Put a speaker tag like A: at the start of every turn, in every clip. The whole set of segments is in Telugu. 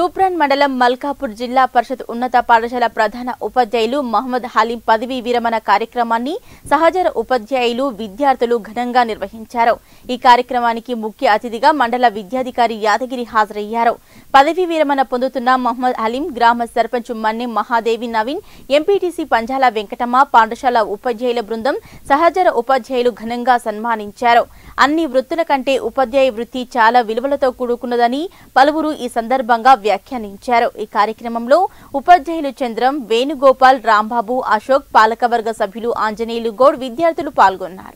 A: తూప్రాన్ మండలం మల్కాపూర్ జిల్లా పరిషత్ ఉన్నత పాఠశాల ప్రధాన ఉపాధ్యాయులు మహమ్మద్ హలీం పదవీ విరమణ కార్యక్రమాన్ని సహచర ఉపాధ్యాయులు విద్యార్థులు ఘనంగా నిర్వహించారు। ఈ కార్యక్రమానికి ముఖ్య అతిథిగా మండల విద్యాధికారి యాదగిరి హాజరయ్యారు। పదవీ విరమణ పొందుతున్న మహమ్మద్ హలీం గ్రామ సర్పంచ్ మన్నెం మహాదేవి నవీన్, ఎంపీటీసీ పంజాల వెంకటమ్మ, పాఠశాల ఉపాధ్యాయుల బృందం, సహచర ఉపాధ్యాయులు ఘనంగా సన్మానించారు। అన్ని వృత్తుల కంటే ఉపాధ్యాయ వృత్తి చాలా విలువలతో కూడుకున్నదని పలువురు ఈ సందర్భంగా వ్యాఖ్యానించారు। ఈ కార్యక్రమంలో ఉపాధ్యాయులు చంద్రం, వేణుగోపాల్, రాంబాబు, అశోక్, పాలకవర్గ సభ్యులు ఆంజనేయులు గౌడ్, విద్యార్థులు పాల్గొన్నారు।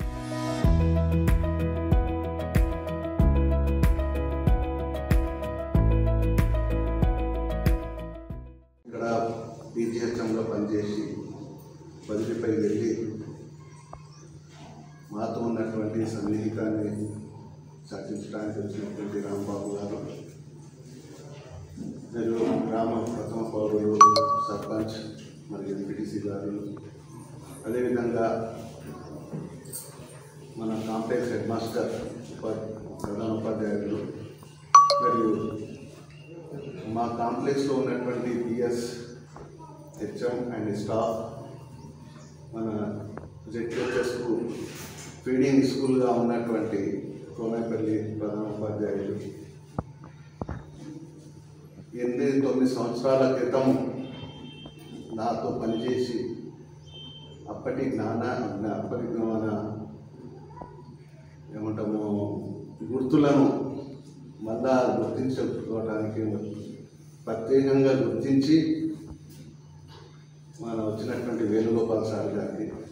B: మాతో ఉన్నటువంటి సన్నిహితాన్ని చర్చించడానికి వచ్చినటువంటి రాంబాబు గారు, మీరు గ్రామ ప్రథమ పౌరులు, సర్పంచ్ మరియు ఎంపీటీసీ గారు, అదేవిధంగా మన కాంప్లెక్స్ హెడ్ మాస్టర్, ప్రధాన ఉపాధ్యాయులు మరియు మా కాంప్లెక్స్లో ఉన్నటువంటి బిఎస్, హెచ్ఎం అండ్ స్టాఫ్, మన జెడ్పిహెచ్ఎస్కు ఫీడింగ్ స్కూల్గా ఉన్నటువంటి కోనేపల్లి ప్రధాన ఉపాధ్యాయులు, 8-9 సంవత్సరాల క్రితం నాతో పనిచేసి అప్పటి మన ఏమంటాము గుర్తులను మళ్ళా గుర్తించుకోవడానికి ప్రత్యేకంగా గుర్తించి మన వచ్చినటువంటి వేణుగోపాల్ సార్ గారికి